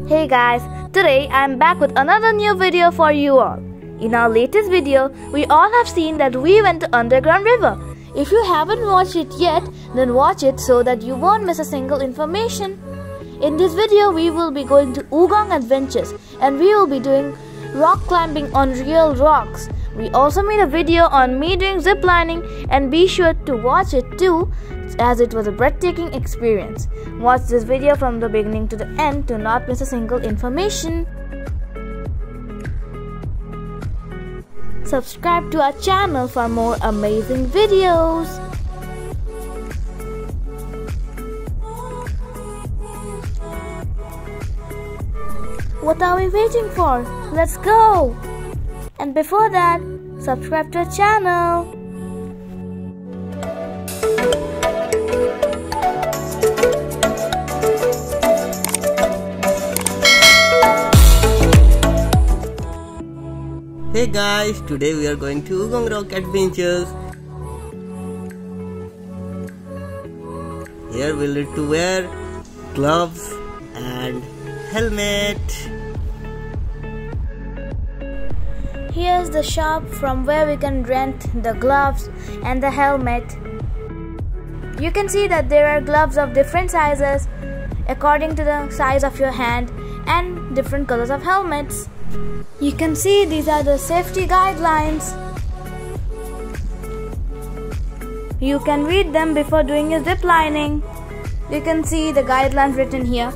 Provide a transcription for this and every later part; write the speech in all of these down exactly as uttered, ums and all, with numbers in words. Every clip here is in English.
Hey guys, today I am back with another new video for you all. In our latest video, we all have seen that we went to Underground River. If you haven't watched it yet, then watch it so that you won't miss a single information. In this video, we will be going to Wugong Adventures and we will be doing rock climbing on real rocks. We also made a video on me doing zip lining, and be sure to watch it too, as it was a breathtaking experience. Watch this video from the beginning to the end to not miss a single information. Subscribe to our channel for more amazing videos. What are we waiting for? Let's go! And before that, subscribe to our channel. Hey guys, today we are going to Wugong Rock Adventures. Here we need to wear gloves and helmet. Here's the shop from where we can rent the gloves and the helmet. You can see that there are gloves of different sizes according to the size of your hand and different colors of helmets. You can see these are the safety guidelines. You can read them before doing your zip lining. You can see the guidelines written here.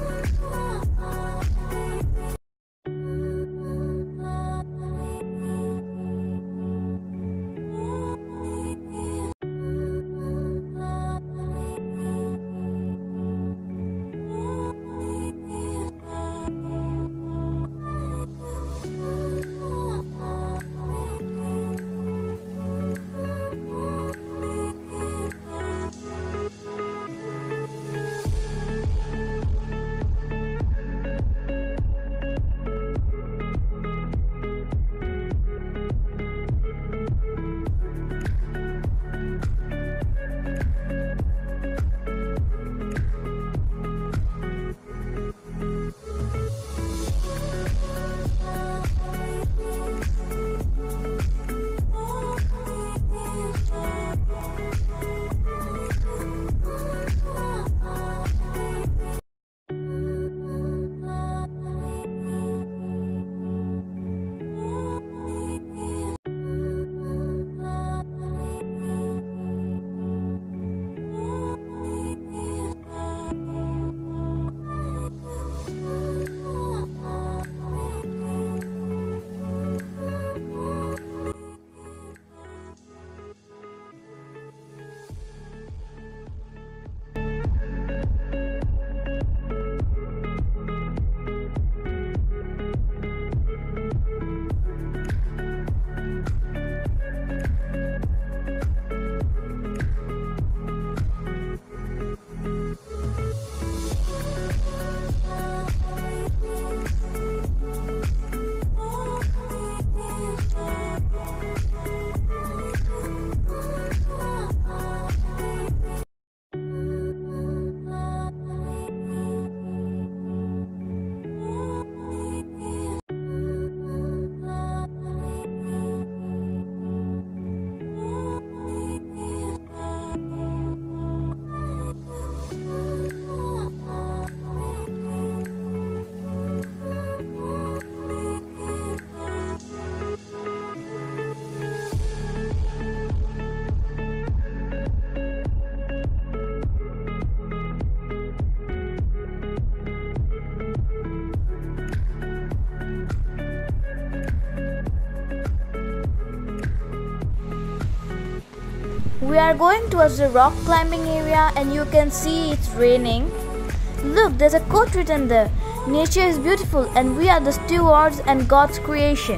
We are going towards the rock climbing area and you can see it's raining. Look, there's a quote written there. Nature is beautiful and we are the stewards and God's creation.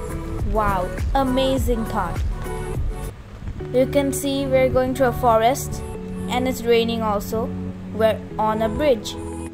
Wow, amazing thought. You can see we're going to a forest and it's raining also. We're on a bridge.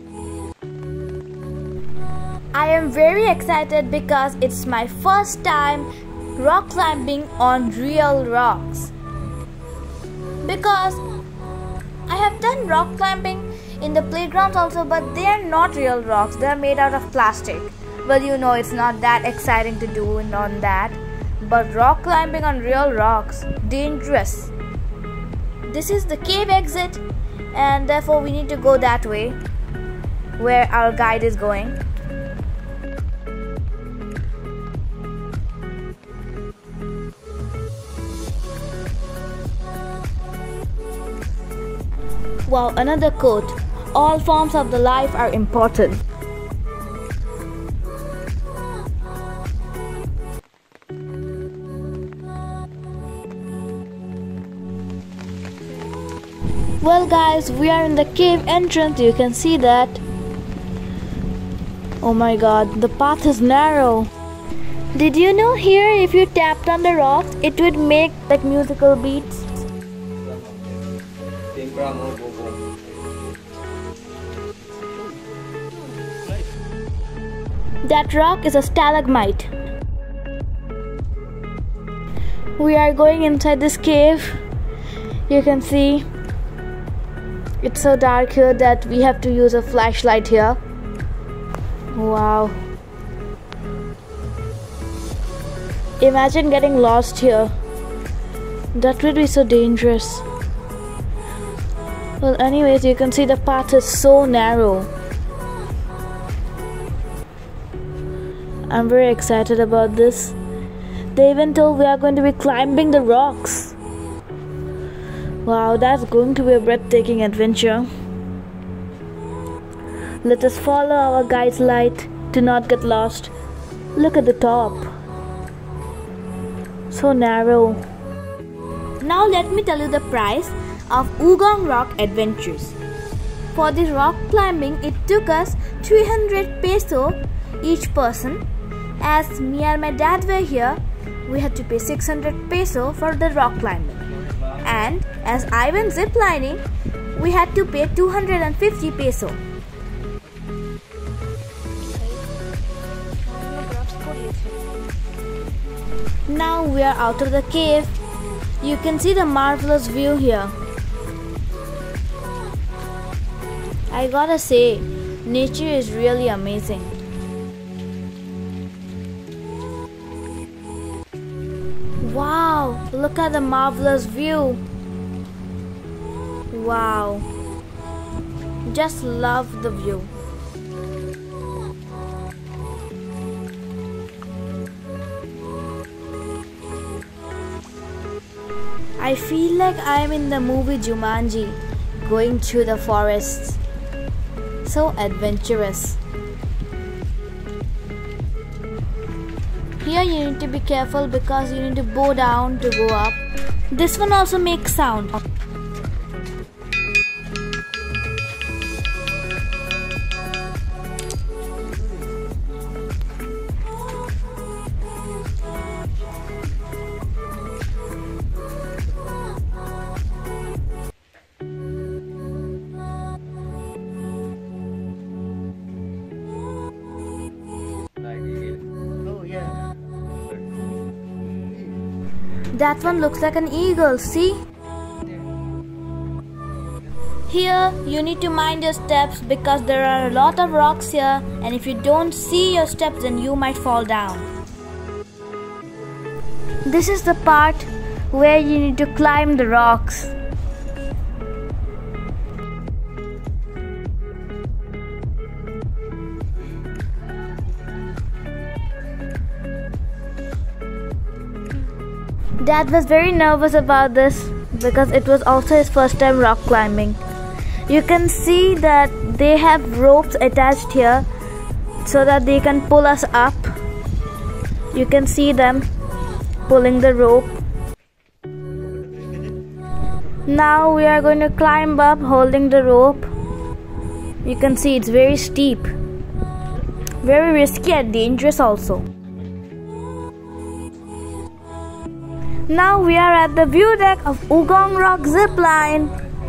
I am very excited because it's my first time rock climbing on real rocks. Because I have done rock climbing in the playgrounds also, but they are not real rocks. They are made out of plastic. Well, you know, it's not that exciting to do on that. But rock climbing on real rocks, dangerous. This is the cave exit, and therefore we need to go that way where our guide is going. Wow, another quote. All forms of the life are important. Well guys, we are in the cave entrance. You can see that. Oh my god, the path is narrow. Did you know here if you tapped on the rocks, it would make like musical beats? That rock is a stalagmite. We are going inside this cave. You can see it's so dark here that we have to use a flashlight here. Wow. Imagine getting lost here. That would be so dangerous. Well, anyways, you can see the path is so narrow. I'm very excited about this. They even told we are going to be climbing the rocks. Wow, that's going to be a breathtaking adventure. Let us follow our guide's light to not get lost. Look at the top. So narrow. Now let me tell you the price of Wugong Rock Adventures. For this rock climbing, it took us three hundred peso each person. As me and my dad were here, we had to pay six hundred peso for the rock climbing. And as I went ziplining, we had to pay two hundred fifty peso. Now we are out of the cave. You can see the marvelous view here. I gotta say, nature is really amazing. Wow, look at the marvelous view. Wow, just love the view. I feel like I am in the movie Jumanji, going through the forests. So adventurous. Here you need to be careful because you need to bow down to go up. This one also makes sound. That one looks like an eagle, see? Here you need to mind your steps because there are a lot of rocks here, and if you don't see your steps then you might fall down. This is the part where you need to climb the rocks. Dad was very nervous about this because it was also his first time rock climbing. You can see that they have ropes attached here so that they can pull us up. You can see them pulling the rope. Now we are going to climb up holding the rope. You can see it's very steep, very risky and dangerous also. Now we are at the view deck of Wugong Rock Zipline.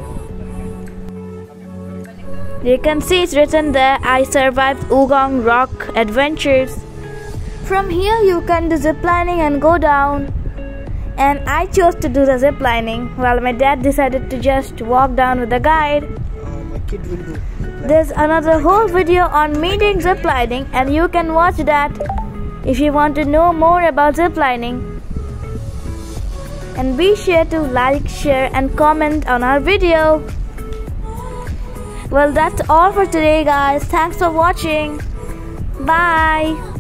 You can see it's written there, I survived Wugong Rock Adventures. From here you can do ziplining and go down. And I chose to do the ziplining while my dad decided to just walk down with the guide. kid will do. There's another whole video on me doing zip lining, and you can watch that if you want to know more about zip lining. And be sure to like, share and comment on our video. Well, that's all for today, guys. Thanks for watching. Bye.